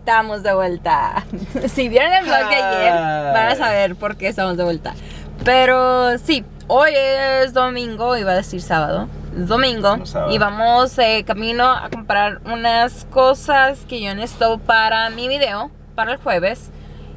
estamos de vuelta. Si vieron el vlog de ayer, van a saber por qué estamos de vuelta. Pero sí, hoy es domingo, iba a decir sábado. Es domingo y vamos camino a comprar unas cosas que yo necesito para mi video, para el jueves.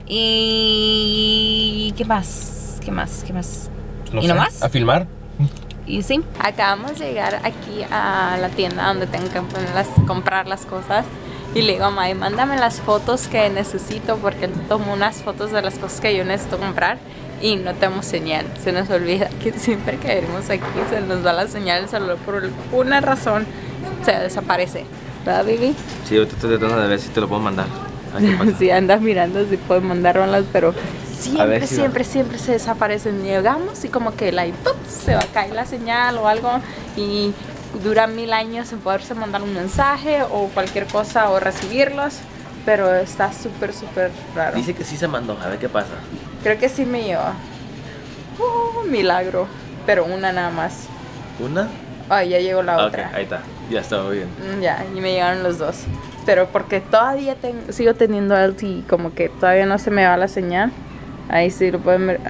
Y... ¿qué más? ¿Qué más? ¿Qué más? No ¿Y sé, no más? ¿a filmar? Y sí, acabamos de llegar aquí a la tienda donde tengo que comprar las cosas. Y le digo a May, mándame las fotos que necesito, porque él tomó unas fotos de las cosas que yo necesito comprar y no tenemos señal. Se nos olvida que siempre que venimos aquí se nos va la señal del celular por alguna razón, se desaparece. ¿Verdad, Bibi? Sí, ahorita estoy tratando de ver si te lo puedo mandar. Sí, andas mirando si puedes mandármelas, pero siempre, si siempre se desaparecen. Llegamos y como que ¡pum! Se va a caer la señal o algo y dura 1000 años en poderse mandar un mensaje o cualquier cosa o recibirlos, pero está súper raro. Dice que sí se mandó, a ver qué pasa. Creo que sí me lleva. Milagro, pero una nada más. ¿Una? Ay, ya llegó la otra. Ok, ahí está, ya está bien. Ya, y me llegaron los dos. Pero porque todavía sigo teniendo alto y como que todavía no se me va la señal. Ahí sí lo pueden ver.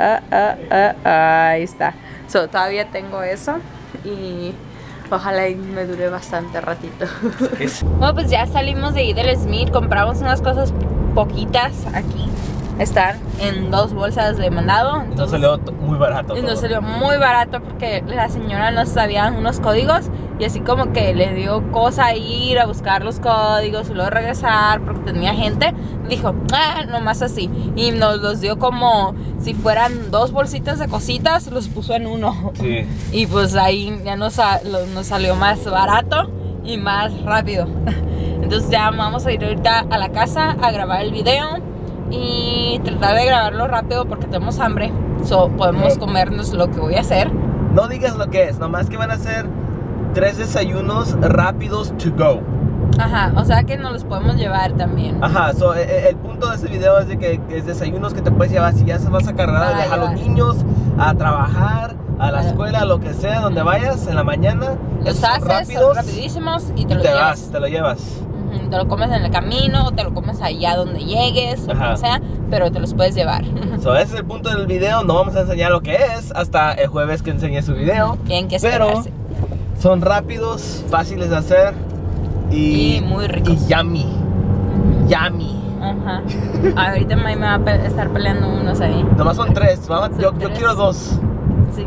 Ahí está. So, todavía tengo eso y ojalá y me dure bastante ratito. Bueno, pues ya salimos de ahí del Smith. Compramos unas cosas poquitas aquí. Están en 2 bolsas de mandado. Entonces, nos salió muy barato. Y nos salió muy barato porque la señora nos sabía unos códigos y así como que le dio cosa ir a buscar los códigos y luego regresar porque tenía gente. Dijo, nomás así. Y nos los dio como si fueran 2 bolsitas de cositas, los puso en uno. Sí. Y pues ahí ya nos salió más barato y más rápido. Entonces ya vamos a ir ahorita a la casa a grabar el video y tratar de grabarlo rápido porque tenemos hambre. Podemos comernos lo que voy a hacer. No digas lo que es, nomás que van a ser 3 desayunos rápidos to go. Ajá, o sea que nos los podemos llevar también. Ajá, el punto de este video es de que es desayunos que te puedes llevar. Si ya se vas a cargar a dejar a los niños, a trabajar, a la escuela, lo que sea, donde vayas en la mañana. Los haces, son rapidísimos y te los llevas. Te lo llevas. Te lo comes en el camino, o te lo comes allá donde llegues, o como sea, pero te los puedes llevar. Ese es el punto del video. No vamos a enseñar lo que es hasta el jueves que enseñe su video. Tienen que esperarse. Pero son rápidos, fáciles de hacer y muy ricos. Y yummy. Yummy. Ajá. Ahorita me va a estar peleando unos ahí. Nomás son 3. Yo quiero 2. Sí.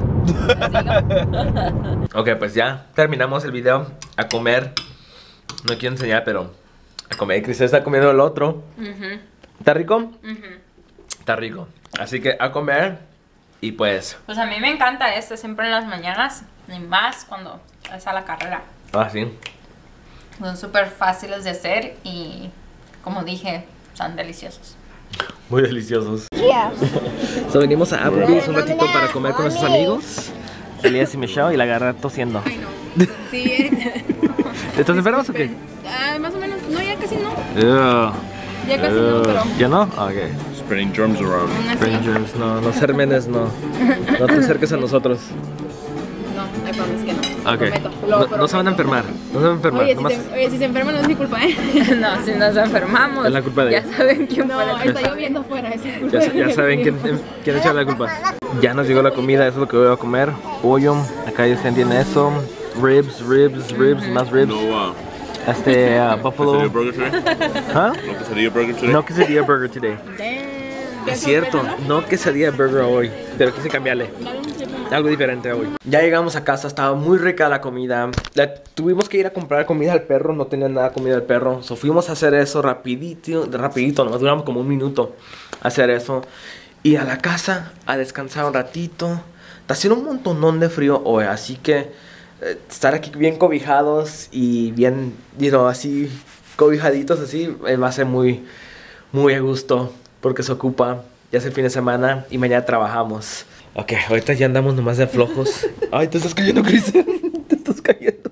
Ok, pues ya terminamos el video. A comer. No quiero enseñar, pero a comer. Cristel está comiendo el otro. ¿Está rico? Está rico. Así que a comer. Y pues a mí me encanta siempre en las mañanas. Y más cuando es a la carrera. Sí. Son súper fáciles de hacer y, como dije, son deliciosos. Muy deliciosos. Venimos a Applebee's un ratito para comer con nuestros amigos Elías y Michelle, y la agarra tosiendo. Ay, no. Sí. ¿Estás enfermas o qué? Más o menos. No, ya casi no. Ya casi no, pero... ¿Ya no? Ok. Spreading germs around. Spreading germs, no. Los gérmenes, no. No te acerques a nosotros. No, I promise que no. Ok. No se van a enfermar. No se van a enfermar. Oye, si se enferman no es mi culpa, No, si nos enfermamos. Es la culpa de ellos. Ya saben quién fue. No, está lloviendo afuera. Ya saben quién echarle la culpa. Ya nos llegó la comida, eso es lo que voy a comer. Pollo, acá ya se entiende eso. Ribs, más ribs. No, buffalo. quesadilla burger today? ¿Ah? No quesadilla burger today? No quesadilla burger today. Es cierto, no quesadilla burger hoy, pero quise cambiarle. Algo diferente hoy. Ya llegamos a casa, estaba muy rica la comida. Tuvimos que ir a comprar comida al perro, no tenía nada de comida al perro. Fuimos a hacer eso rapidito, nomás duramos como 1 minuto a hacer eso. Y a la casa a descansar un ratito. Está haciendo un montonón de frío hoy, así que estar aquí bien cobijados y bien, así cobijaditos así, va a ser muy a gusto porque se ocupa. Ya es el fin de semana y mañana trabajamos. Ok, ahorita ya andamos nomás de flojos. Ay, te estás cayendo, Cristian. Te estás cayendo.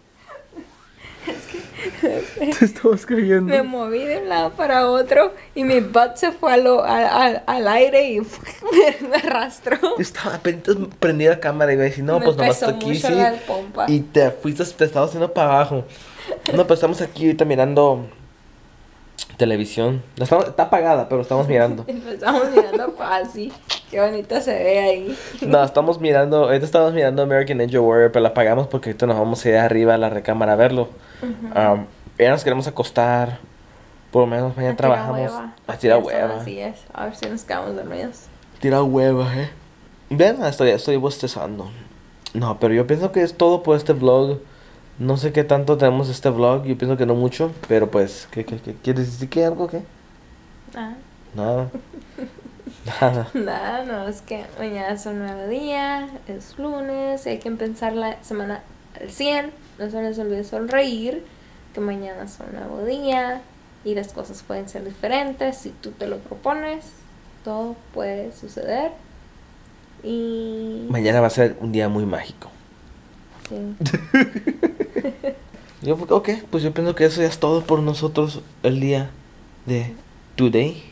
Te estabas cayendo. Me moví de un lado para otro y mi butt se fue al aire y me arrastró. Estaba apenas prendida la cámara y me decía, no, pues nomás aquí, sí. Y te estabas haciendo para abajo. No, pues estamos aquí ahorita mirando televisión. Está apagada, pero estamos mirando. Empezamos mirando así. Qué bonito se ve ahí. No, ahorita estamos mirando American Ninja Warrior, pero la apagamos porque ahorita nos vamos a ir arriba a la recámara a verlo. Ya nos queremos acostar. Por lo menos mañana trabajamos. A tirar hueva. Así es. A ver si nos quedamos dormidos. Tira hueva, Ven, estoy bostezando. No, pero yo pienso que es todo por este vlog. No sé qué tanto tenemos este vlog. Yo pienso que no mucho. Pero pues, ¿qué quieres decir? ¿Qué? ¿Algo? ¿Qué? Nada. Nada. Nada, no, es que mañana es un nuevo día. Es lunes. Hay que empezar la semana al 100. No se les olvide sonreír. Que mañana es un nuevo día. Y las cosas pueden ser diferentes. Si tú te lo propones, todo puede suceder. Y... mañana va a ser un día muy mágico. sí. Ok, pues yo pienso que eso ya es todo por nosotros el día de today.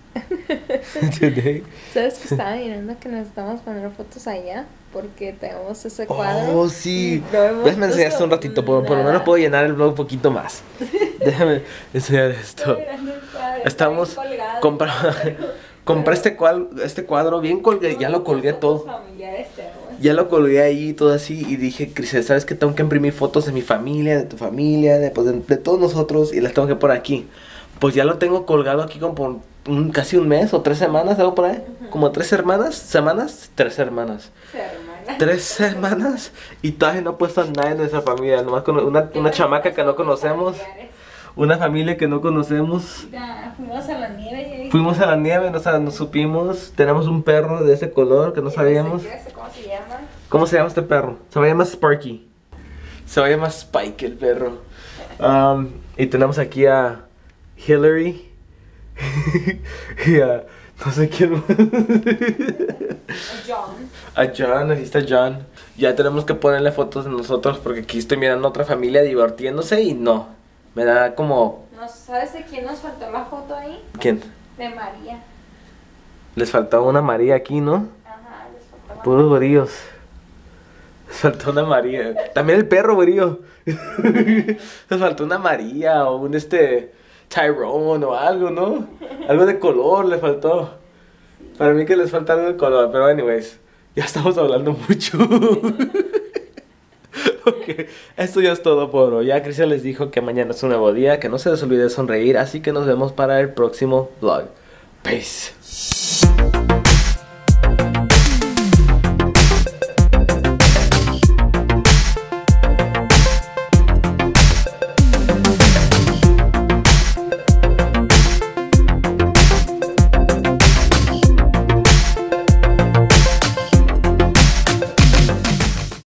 ¿Sabes que estaba mirando que necesitamos poner fotos allá? Porque tenemos ese cuadro. Oh, sí. No hemos Déjame enseñar esto un puesto ratito. Por lo menos puedo llenar el vlog un poquito más. Déjame enseñar esto. Estoy mirando el cuadro, Estamos está bien colgado, comprando. Compré este cuadro bien colgué. Ya lo colgué todo. Familiares tenemos. Ya lo colgué ahí todo así. Y dije, Cris, ¿sabes qué? Tengo que imprimir fotos de mi familia, de tu familia, de todos nosotros. Y las tengo que poner aquí. Pues ya lo tengo colgado aquí como por casi un mes o 3 semanas, algo por ahí. Como 3 semanas. 3 hermanas. 3 hermanas. Y todavía no he puesto a nadie de nuestra familia. Nomás con una chamaca que no conocemos. Una familia que no conocemos. Ya, fuimos a la nieve. Fuimos a la nieve, nos supimos. Tenemos un perro de ese color que no sabíamos. ¿Cómo se llama? ¿Cómo se llama este perro? Se va a llamar Sparky. Se va a llamar Spike el perro. Y tenemos aquí a Hillary. Y a no sé quién más. A John, aquí está John. Ya tenemos que ponerle fotos de nosotros porque aquí estoy mirando a otra familia divirtiéndose y no. Me da como... ¿Sabes de quién nos faltó la foto ahí? ¿Quién? De María. Les faltaba una María aquí, ¿no? Ajá, les faltó. Puros güerillos. Les faltó una María. También el perro güerillo. Les faltó una María o un Tyrone o algo, ¿no? Algo de color le faltó. Para mí que les falta algo de color. Pero anyways, ya estamos hablando mucho. Ok, esto ya es todo por hoy. Ya Cristian les dijo que mañana es un nuevo día, que no se les olvide sonreír, así que nos vemos para el próximo vlog. Peace.